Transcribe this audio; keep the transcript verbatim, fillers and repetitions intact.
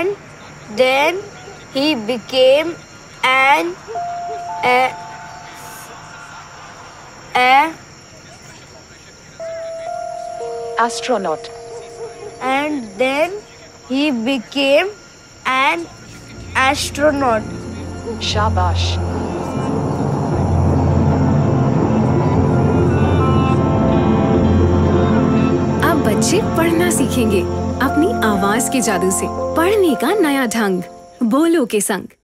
and then he became an a, a astronaut. And then he became an astronaut. Shabash. अब बच्चे पढ़ना सीखेंगे अपनी आवाज के जादू से। पढ़ने का नया ढंग बोलो के संग।